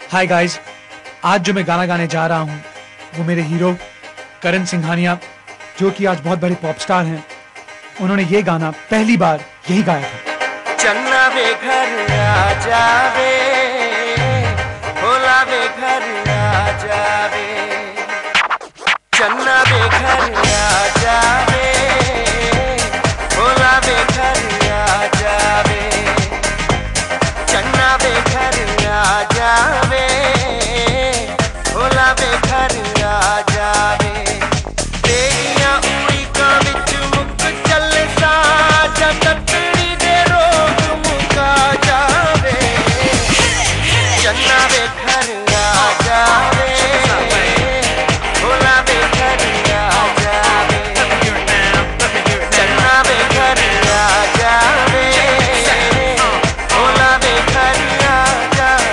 Hi guys, आज जो मैं गाना गाने जा रहा हूँ वो मेरे हीरो करण सिंघानिया, जो कि आज बहुत बड़े पॉप स्टार हैं, उन्होंने ये गाना पहली बार यही गाया था। चन्ना वे घर आ जावे, भोला वे घर आ जावे, चन्ना वे घर आ जावे, भोला वे घर आ जावे, चन्ना वे घर आ जावे, भोला वे घर आ जावे, तेरिया उड़ी का विच मुक चल सा जतड़ी दे रोग मुका जावे, चन्ना वे घर आ जावे, भोला वे घर आ जावे, चन्ना वे घर आ जावे, भोला वे घर आ जावे।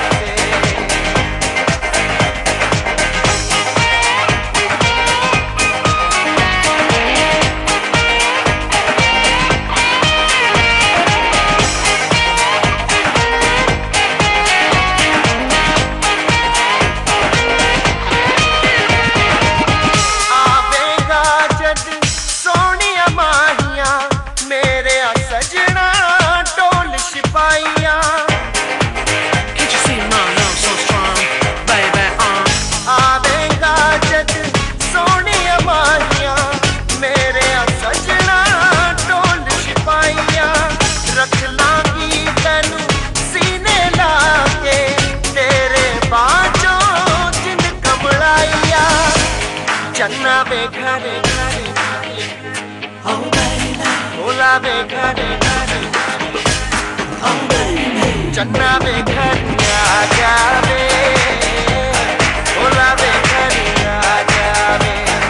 चन्ना वे घर भोला वे घर, चन्ना वे घर आ जावे, भोला वे घर आ जावे,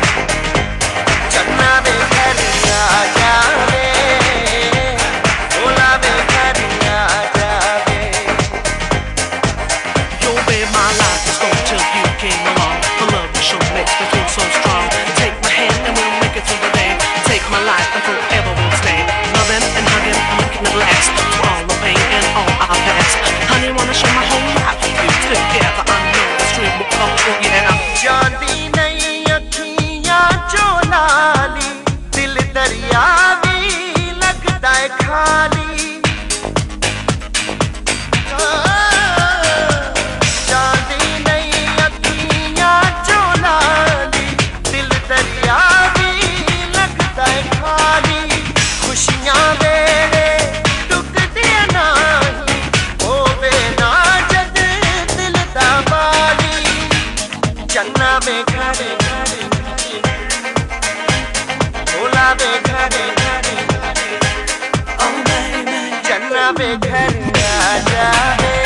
चन्ना वे घर आ जावे, भोला वे घर आ जावे। Yo, babe, my life was gone till you came along. The love you show makes me feel so strong. Take my hand and we'll make it through the day. Take my life and forever we'll stay. Loving and hugging, making it last. Through all the pain and all our past. Honey, wanna share my whole life with you together. I know this dream will come true, yeah. जाती नहीं अखियां जो लाली, दिल दरिया भी लगता है खाली। जाती नहीं अखियां जो लाली, दिल दरिया भी लगता है खाली। खुशियां वेले टुकदियां नहीं, होवे ना जद दिल दा बाली। चन्ना वे घर भोला वे घर, चन्ना वे घर आ जावे।